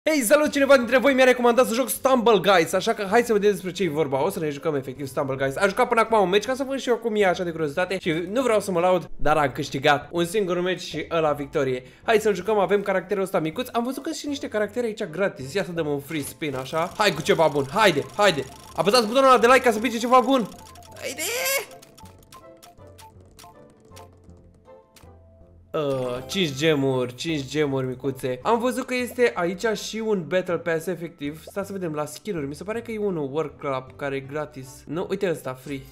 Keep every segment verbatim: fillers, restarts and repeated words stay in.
Hei, salut! Cineva dintre voi mi-a recomandat să joc Stumble Guys, așa că hai să vedem despre ce e vorba. O să ne jucăm efectiv Stumble Guys. Am jucat până acum un meci ca să văd și eu cum e, așa de curiozitate. Și nu vreau să mă laud, dar am câștigat un singur meci și ăla victorie. Hai să-l jucăm, avem caracterul ăsta micuț. Am văzut că sunt și niște caractere aici gratis. Ia să dăm un free spin, așa. Hai cu ceva bun, haide, haide. Apăsați butonul ăla de like ca să pice ceva bun. Haide! Uh, cinci gemuri, cinci gemuri micuțe. Am văzut că este aici și un Battle Pass efectiv. Stai să vedem la skill-uri. Mi se pare că e unul Work Club care e gratis. Nu, uite ăsta, free.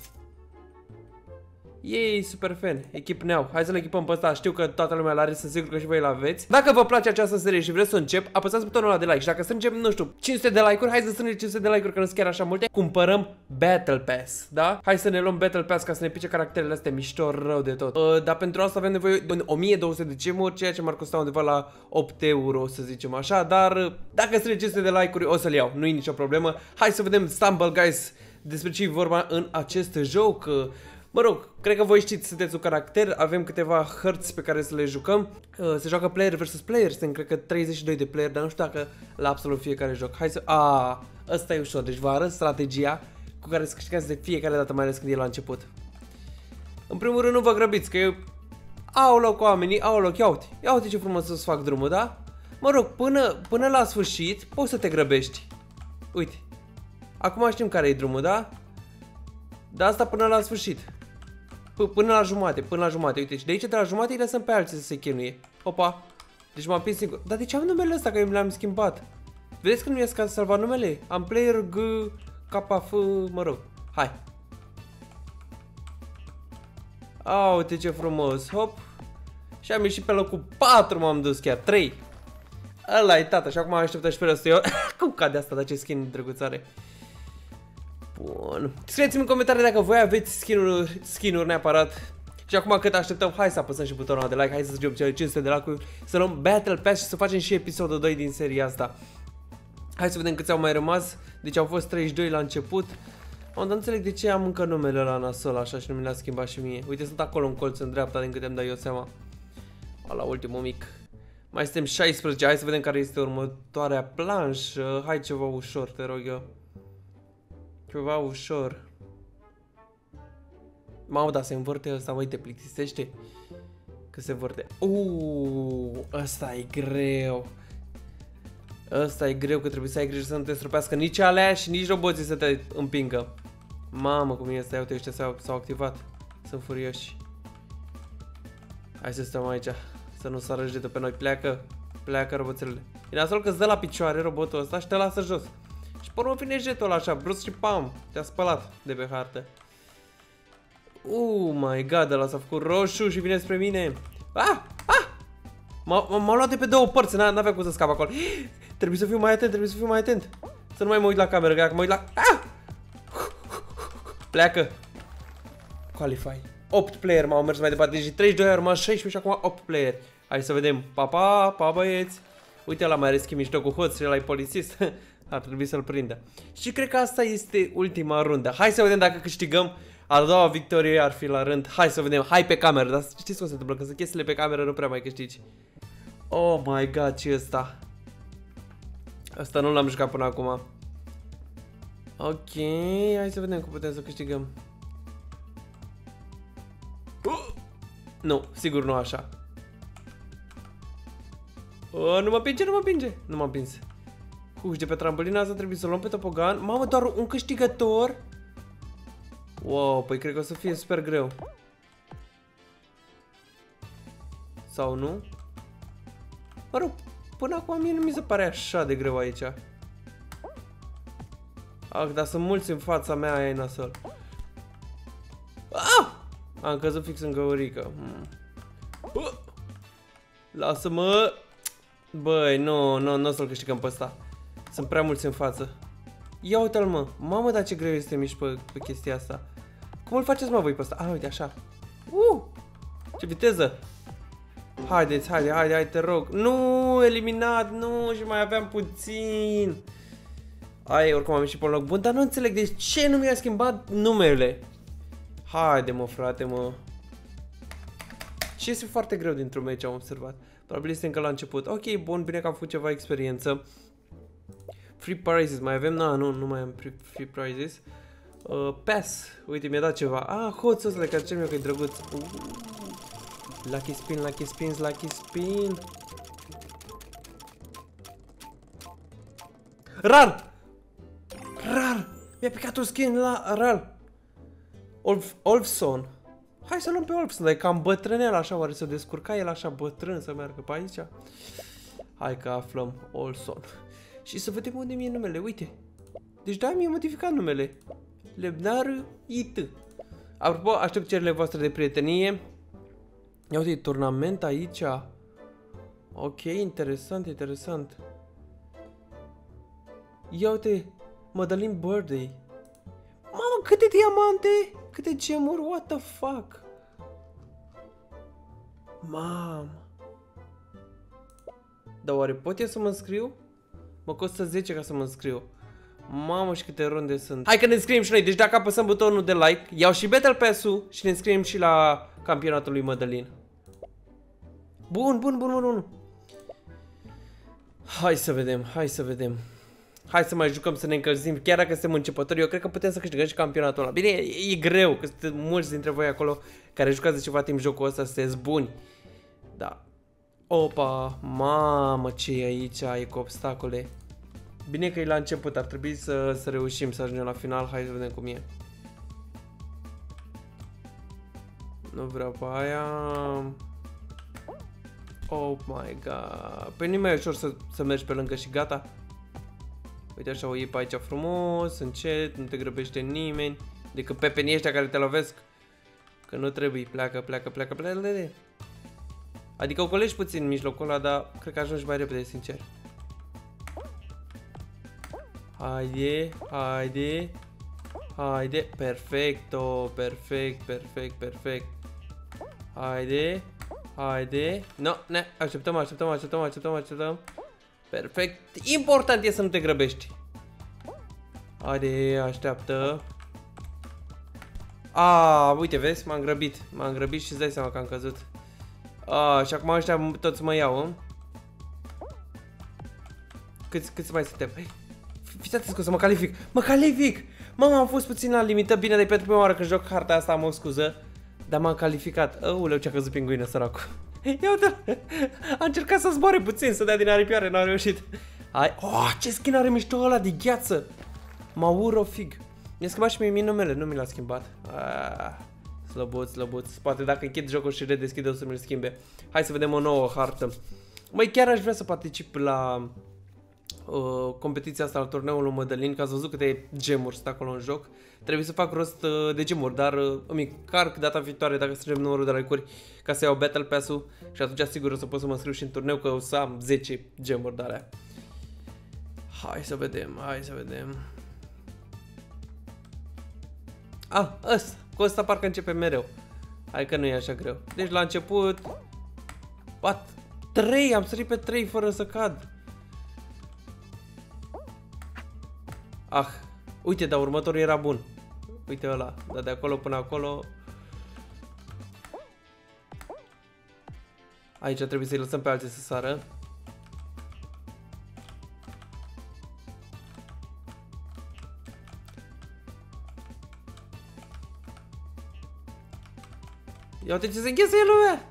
Yay, super fan, echip neau. Hai să-l echipăm pe ăsta, știu că toată lumea l-are, sunt sigur că și voi l-aveți. Dacă vă place această serie și vreți să încep, apăsați butonul ăla de like. Și dacă strângem, nu știu, cinci sute de like-uri, hai să strângem cinci sute de like-uri, că nu sunt chiar așa multe. Cumpărăm Battle Pass, da? Hai să ne luăm Battle Pass ca să ne pice caracterele astea mișto rău de tot. uh, Dar pentru asta avem nevoie de o mie două sute de gemuri, ceea ce m-ar costa undeva la opt euro, să zicem așa. Dar dacă strângem cinci sute de like-uri, o să-l iau, nu e nicio problemă. Hai să vedem Stumble Guys, despre ce e vorba în acest joc. Mă rog, cred că voi știți, sunteți un caracter, avem câteva hărți pe care să le jucăm. Se joacă player versus player, sunt cred că treizeci și doi de player, dar nu știu dacă la absolut fiecare joc. Hai să... A, ăsta e ușor, deci vă arăt strategia cu care să câștigați de fiecare dată, mai ales când e la început. În primul rând nu vă grăbiți, că eu... Au loc oamenii, au loc, ia uite, ia uite ce frumos să-ți fac drumul, da? Mă rog, până, până la sfârșit poți să te grăbești. Uite, acum știm care e drumul, da? De asta până la sfârșit. Până la jumate, până la jumate, uite, și de aici de la jumate îi lăsăm pe alții să se chinuie. Opa, deci m-am prins singur. Dar de ce am numele ăsta, că eu le-am schimbat? Vedeți că nu i-a salvat numele? Am player G, K, F, mă rog, hai. A, uite ce frumos, hop. Și am ieșit pe locul patru, m-am dus chiar, trei. Ăla e tata, și acum am așteptat și pe ăsta eu. Cum cade asta, dar ce skin drăguțare. Bun. Scrieți-mi în comentarii dacă voi aveți skin-uri skin neapărat. Și acum cât așteptăm, hai să apăsăm și butonul de like. Hai să strângem cele cinci sute de like-uri, să luăm Battle Pass și să facem și episodul doi din seria asta. Hai să vedem câți au mai rămas. Deci au fost treizeci și doi la început. Am dat înțeleg de ce am încă numele ăla nasol așa și nu mi l-a schimbat și mie. Uite, sunt acolo în colț în dreapta, din câte îmi dau eu seama. La ultimul mic. Mai suntem șaisprezece, hai să vedem care este următoarea planșă. Hai ceva ușor, te rog eu. Ceva ușor. Mamă, da, se învârte ăsta, măi, te plictisește? Că se învârte. Uuu, ăsta e greu. Ăsta e greu, că trebuie să ai grijă să nu te străpească nici alea și nici roboții să te împingă. Mamă, cum e ăsta, uite, ăștia s-au activat. Sunt furioși. Hai să stăm aici, să nu sară jdetă pe noi. Pleacă, pleacă roboțelele. E nasol că-ți dă la picioare robotul ăsta și te lasă jos. Și pe urmă vine jetul ăla așa, brusc și pam, te-a spălat de pe hartă. Oh my god, ăla s-a făcut roșu și vine spre mine. Ah! Ah! M-a luat de pe două părți, n-aveam cum să scap acolo. Trebuie să fiu mai atent, trebuie să fiu mai atent. Să nu mai mă uit la cameră, că dacă mă uit la... Ah! Pleacă. Qualify. opt player m-au mers mai departe, deci treizeci și doi au rămas șaisprezece și acum opt player. Hai să vedem. Pa, pa, pa băieți. Uite, ăla mai are schimb mișto cu hoț și ăla e polițist. Ar trebui să-l prindă. Și cred că asta este ultima rundă. Hai să vedem dacă câștigăm. A doua victorie ar fi la rând. Hai să vedem. Hai pe cameră. Dar știți cum se întâmplă? Că sunt chestiile pe cameră, nu prea mai câștigi. Oh my god, ce ăsta? Asta nu l-am jucat până acum. Ok, hai să vedem cum putem să câștigăm. uh! Nu, sigur nu așa. Oh, nu mă pinge, nu mă pinge. Nu m-am pins. Uși, de pe trambolina asta trebuie să luăm pe topogan. Mamă, doar un câștigător? Wow, păi cred că o să fie super greu. Sau nu? Mă rog, până acum mie nu mi se pare așa de greu aici. Ah, dar sunt mulți în fața mea, aia e nasol. Ah! Am căzut fix în găurică. hmm. uh! Lasă-mă. Băi, nu, nu, nu o să-l câștigăm pe ăsta. Sunt prea mulți în față. Ia uite-l, mă. Mamă, dar ce greu este mișc pe, pe chestia asta. Cum îl faceți, mă, voi pe ăsta? Ah, uite, așa. Uh! Ce viteză. Haideți, haide, haide, haide, te rog. Nu, eliminat, nu, și mai aveam puțin. Ai, oricum am ieșit pe un loc bun, dar nu înțeleg de ce nu mi-a schimbat numele. Haide, mă, frate, mă. Și este foarte greu dintr-un meci, am observat. Probabil este încă la început. Ok, bun, bine că am făcut ceva experiență. Free prizes, mai avem? Na, nu, nu mai am free, free prizes. Uh, pass, uite, mi-a dat ceva. Ah, hoțul ăsta de care cer-mi eu că e drăguț. Uh. Lucky spin, lucky spins, lucky spin. Rar! Rar! Mi-a picat un skin la rar. Olf, Olfson. Hai să luăm pe Olfson, dar e cam bătrânel așa, oare să descurca el așa bătrân să meargă pe aici? Hai că aflăm Olfson. Și să vedem unde mi-e numele, uite. Deci da, mi-a modificat numele. Lebnar I T. Apropo, aștept cererile voastre de prietenie. Ia uite, turnament aici. Ok, interesant, interesant. Ia uite, Madeline Birthday. Mamă, câte diamante, câte gemuri, what the fuck. Mamă. Dar oare pot eu să mă înscriu? Mă costă zece ca să mă înscriu. Mamă, și câte runde sunt. Hai că ne înscriem și noi, deci dacă apăsăm butonul de like, iau și Battle Pass-ul și ne înscriem și la campionatul lui Madeline. Bun, bun, bun, bun, bun. Hai să vedem, hai să vedem. Hai să mai jucăm, să ne încălzim. Chiar dacă suntem începători, eu cred că putem să câștigăm și campionatul ăla. Bine, e, e greu, că sunt mulți dintre voi acolo care jucați de ceva timp jocul ăsta, sunteți buni. Da. Opa, mamă, ce e aici, e cu obstacole. Bine că e la început, ar trebui să, să reușim să ajungem la final. Hai să vedem cum e. Nu vreau pe aia. Oh my god. Păi nu e mai ușor să, să mergi pe lângă și gata. Uite așa, o iei pe aici frumos, încet, nu te grăbește nimeni. Decât pepenii ăștia care te lovesc. Că nu trebuie, pleacă, pleacă, pleacă, pleacă. Adică ocolești puțin în mijlocul ăla, dar cred că ajungi mai repede, sincer. Haide, haide, haide, perfecto, perfect, perfect, perfect. Haide, haide, no, ne, așteptăm, așteptăm, așteptăm, așteptăm, așteptăm. Perfect, important e să nu te grăbești. Haide, așteaptă. A, uite, vezi, m-am grăbit, m-am grăbit și îți dai seama că am căzut. A, și acum ăștia toți mă iau, hă? Câți, câți mai suntem? Fiți atenți că o să mă calific. Mă calific! Mama, am fost puțin la limită. Bine, de pentru prima oară când joc harta asta, am o scuză. Dar m-am calificat. Aoleu, ce-a căzut pinguină, săracul. Ia uite, a încercat să zboare puțin, să dea din aripioare, n-a reușit. Hai, oh, ce skin are mișto ăla de gheață. Mauro Fig. Mi-a schimbat și mie numele, nu mi l-a schimbat. Ah, slăbuț, slăbuț. Poate dacă închid jocul și redeschide o să mi-l schimbe. Hai să vedem o nouă hartă. Măi, chiar aș vrea să particip la uh, competiția asta, la turneul lui Madeline, că ați văzut câte gemuri sunt acolo în joc. Trebuie să fac rost uh, de gemuri, dar uh, îmi încarc data viitoare dacă strângem numărul de like-uri ca să iau Battle Pass-ul și atunci sigur o să pot să mă scriu și în turneu, că o să am zece gemuri de alea. Hai să vedem, hai să vedem. Ah, ăsta, cu ăsta parcă începe mereu. Hai că nu e așa greu. Deci la început... What? trei, am sărit pe trei fără să cad. Ah, uite, dar următorul era bun. Uite ăla, dar de acolo până acolo... Aici trebuie să-i lăsăm pe alții să sară. Ia uite ce se înghesăie lumea!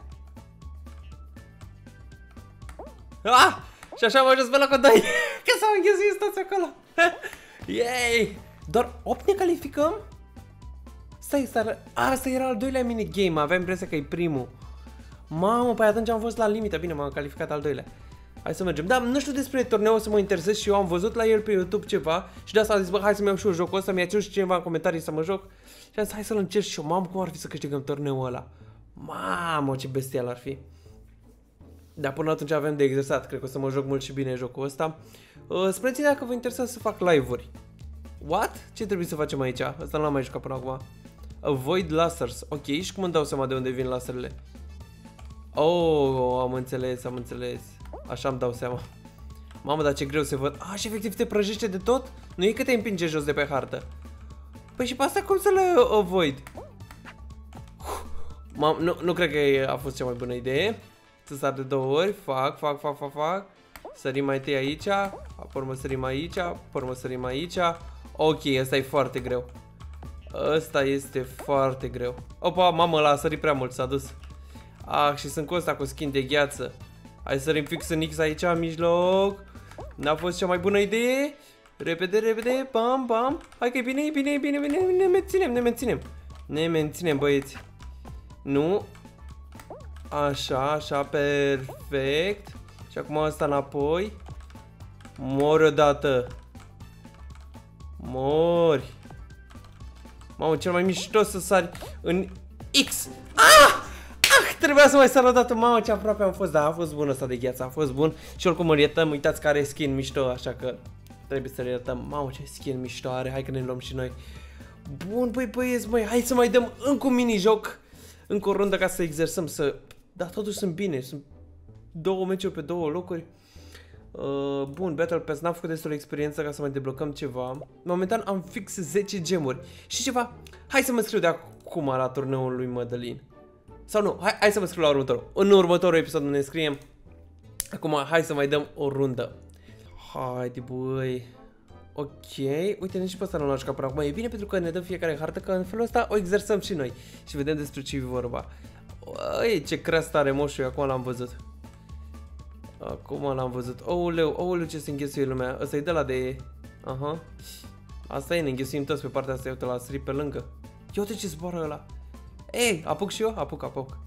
Ah! Și așa am ajuns pe locul doi. Că s-au înghesuit toți acolo. Yay! Doar opt ne calificăm? Stai, stai, asta era al doilea minigame, aveam impresia că e primul. Mamă, păi atunci am fost la limită. Bine, m-am calificat al doilea. Hai să mergem. Da, nu știu despre turneu, o să mă interesez și eu am văzut la el pe YouTube ceva. Și de asta am zis, bă, hai să-mi iau și eu jocul ăsta. Mi-a cerut și cineva în comentarii să mă joc. Și am zis, hai să-l încerc și eu. Mamă, cum ar fi să câștigăm turneul ăla. Mamă, ce bestial ar fi. Dar până atunci avem de exersat. Cred că o să mă joc mult și bine jocul ăsta. uh, Spuneți-mi dacă vă interesează să fac live-uri. What? Ce trebuie să facem aici? Asta nu l-am mai jucat până acum. Avoid lasers. Ok, și cum îmi dau seama de unde vin laserele? Oh, am înțeles, am înțeles. Așa îmi dau seama. Mamă, dar ce greu se văd. Ah, și efectiv te prăjește de tot? Nu e că te împinge jos de pe hartă. Păi și pe asta cum să le avoid? Mam, nu, nu cred că a fost cea mai bună idee. Să sar de două ori. Fac, fac, fac, fac, fac. Sărim mai întâi aici, apoi urmă sărim aici, apoi urmă sărim aici. Ok, ăsta e foarte greu. Ăsta este foarte greu. Opa, mamă, l-a sărit prea mult, s-a dus. Ah, și sunt cu ăsta cu skin de gheață. Hai să sărim fix în X aici, în mijloc. N-a fost cea mai bună idee. Repede, repede, pam, pam. Hai că e bine, e bine, e bine, e bine, ne menținem, ne menținem. Ne menținem, băieți. Nu. Așa, așa, perfect. Și acum asta înapoi. Mori odată. Mori. Mamă, cel mai mișto să sari în X. Ah! Ah! Trebuia să mai sar o dată. Mamă, ce aproape am fost. Da, a fost bun ăsta de gheață, a fost bun. Și oricum îl iertăm, uitați că are skin mișto, așa că trebuie să-l iertăm. Mamă, ce skin mișto are, hai că ne luăm și noi. Bun, băi, băieți, măi, hai să mai dăm încă un mini-joc. Încă o rundă ca să exersăm, să... Da, totuși sunt bine, sunt două meciuri pe două locuri. Uh, bun, Battle Pass, n-am făcut destul de experiență ca să mai deblocăm ceva. Momentan am fix zece gemuri. Și ceva, hai să mă scriu de acum la turneul lui Mădălin. Sau nu, hai, hai să mă scriu la următorul. În următorul episod ne scriem. Acum hai să mai dăm o rundă. Haide, băi. Ok, uite, nici pe ăsta nu l-am jucat până acum. E bine pentru că ne dă fiecare hartă, că în felul ăsta o exersăm și noi. Și vedem despre ce e vorba. Ui, ce creastă are moșul, acum l-am văzut. Acum l-am văzut. Ouleu, ouleu, ce se înghesuie lumea. Ăsta e de la de... Aha. Asta e, ne înghesuim toți pe partea asta. Uite, l-a sărit pe lângă. Ia uite ce zboară ăla. Ei, apuc și eu? Apuc, apuc.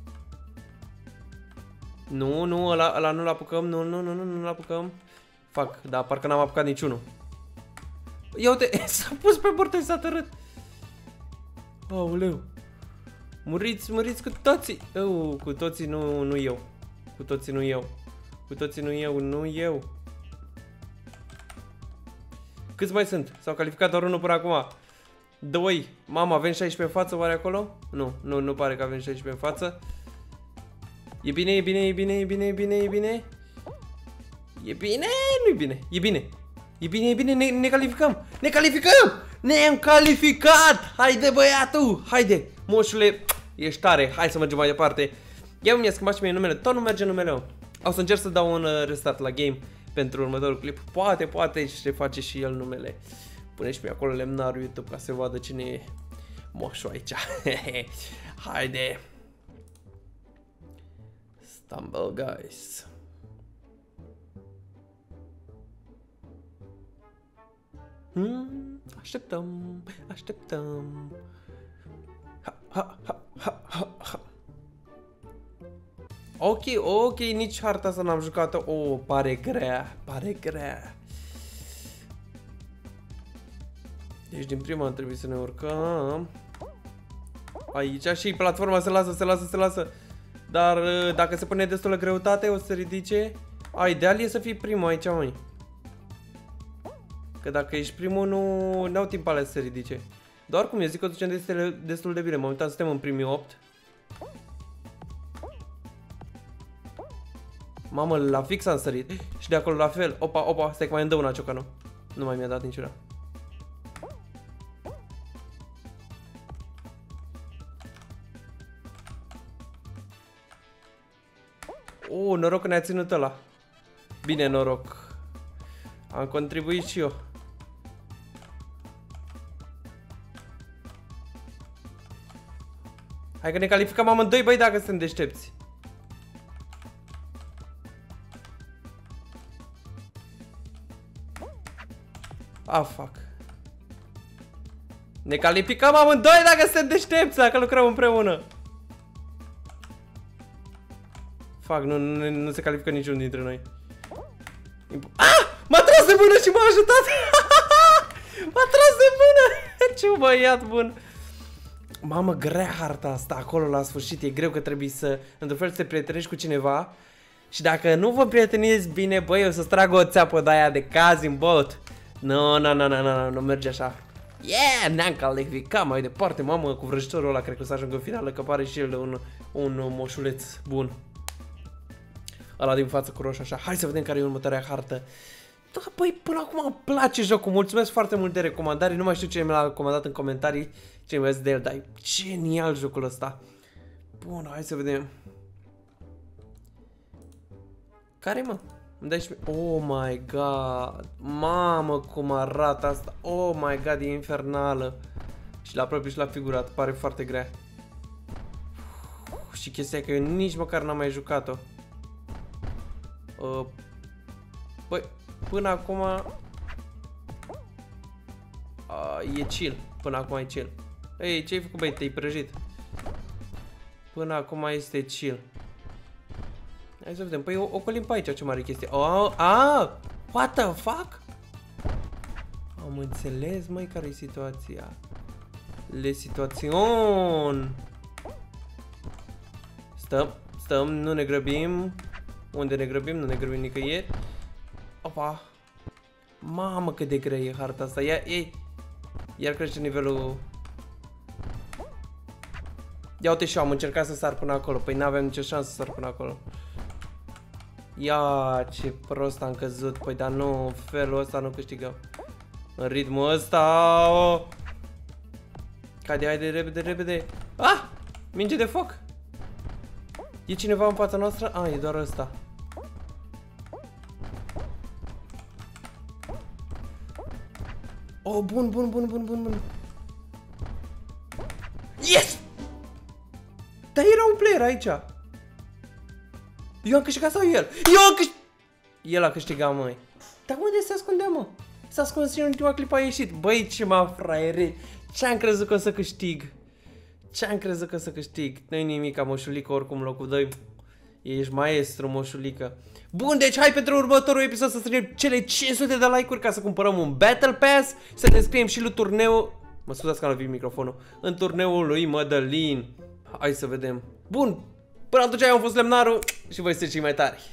Nu, nu, ăla, ăla nu-l apucăm. Nu, nu, nu, nu, nu-l apucăm. Fac, da, parcă n-am apucat niciunul. Ia uite, s-a pus pe burtă și s-a tărât. Aoleu. Muriți, muriți cu toții. Eu, cu toții nu, nu eu. Cu toții nu eu. Cu toții nu eu, nu eu. Câți mai sunt? S-au calificat doar unul până acum. Doi. Mama, avem șaisprezece în față oare acolo? Nu, nu, nu pare că avem șaisprezece în față. E bine, e bine, e bine, e bine, e bine, e bine. E bine, nu e bine, e bine. E bine, e bine, ne, ne calificăm. Ne calificăm! Ne-am calificat! Haide, băiatul! Haide! Moșule, ești tare. Hai să mergem mai departe. Ia mi-a schimbat și mie numele. Tot nu merge numele meu. O să încerc să dau un restart la game pentru următorul clip. Poate, poate și face și el numele. Pune și mie acolo lemnarul YouTube ca să vadă cine e moșul aici. Haide! Stumble, guys. Hmm, așteptăm, așteptăm. Ha, ha, ha, ha, ha, ha. Ok, ok, nici harta asta n-am jucat-o. Oh, pare grea, pare grea. Deci din prima ar trebui să ne urcăm. Aici și platforma se lasă, se lasă, se lasă. Dar dacă se pune destulă greutate, o să se ridice. A, ideal e să fii primul aici, măi. Că dacă ești primul, nu n-au timp alea să se ridice. Doar cum eu zic că o ducem destul de bine. Momentan suntem în primii opt. Mamă, la fix am sărit. Și de acolo la fel. Opa, opa, stai că mai îmi dă una ciocanul. Nu mai mi-a dat niciuna. Oh, noroc că ne-a ținut ăla. Bine, noroc. Am contribuit și eu. Hai că ne calificăm amândoi, băi, dacă suntem deștepți. Ah, fuck. Ne calificăm amândoi dacă suntem deștepți, dacă lucrăm împreună. Fuck, nu, nu, nu se califică niciunul dintre noi. Ah! M-a tras de mână și m-a ajutat! M-a tras de mână! Ce băiat bun! Mamă, grea harta asta, acolo la sfârșit. E greu că trebuie să, într-un fel, să te prietenești cu cineva. Și dacă nu vă prieteniți bine, băi, o să-ți trag o țeapă de aia de caz în bot. Nu, nu, nu, nu, nu, nu merge așa. Yeah, ne-am calificat mai departe. Mamă, cu vrăjitorul ăla cred că o să ajungă în finală, că pare și el un, un moșuleț bun. Ăla din față cu roșu așa. Hai să vedem care e următoarea hartă. Da, băi, până acum îmi place jocul. Mulțumesc foarte mult de recomandare. Nu mai știu cine mi l-a recomandat în comentarii. Ce mi-a zis de el, dar e genial jocul ăsta. Bun, hai să vedem. Care, mă? Îmi dai și... Oh my god. Mamă cum arată asta. Oh my god, e infernală. Și la propriu și la figurat. Pare foarte grea. Și chestia e că eu nici măcar n-am mai jucat-o. Uh, Băi, până acum... Uh, e chill. Până acum e chill. Ei, ce ai făcut, băi? Te-ai prăjit. Până acum este chill. Hai să vedem. Păi o, ocolim pe aici, ce mare chestie. Oh, ah! What the fuck? Am înțeles, măi, care e situația. Le situațion. Stăm, stăm, nu ne grăbim. Unde ne grăbim? Nu ne grăbim nicăieri. Opa. Mamă, cât de grea e harta asta. Ia, ei. Iar crește nivelul. Ia uite și eu, am încercat să sar până acolo. Păi n-aveam nicio șansă să sar până acolo. Ia, ce prost am căzut. Păi dar nu, în felul ăsta nu câștigăm. În ritmul ăsta. Oh. Cade, haide, repede, repede. Ah! Minge de foc. E cineva în fața noastră? Ah, e doar ăsta. Oh, bun, bun, bun, bun, bun, bun. Yes! Dar era un player aici. Eu am câștigat sau el? Eu am câștigat. El a câștigat, măi. Dar unde se ascundea, mă? S-a ascuns și în ultima clipă a ieșit. Băi, ce m-a fraiere. Ce-am crezut că o să câștig? Ce-am crezut că o să câștig? Nu-i nimic, moșulică, oricum locul doi. Ești maestru, moșulică. Bun, deci hai pentru următorul episod să strângem cele cinci sute de like-uri ca să cumpărăm un Battle Pass. Să ne scriem și lui turneu. Mă scuzați că am lovit microfonul. În turneul lui Mădălin. Hai să vedem. Bun, până atunci eu am fost Lemnaru și voi sunteți cei mai tari.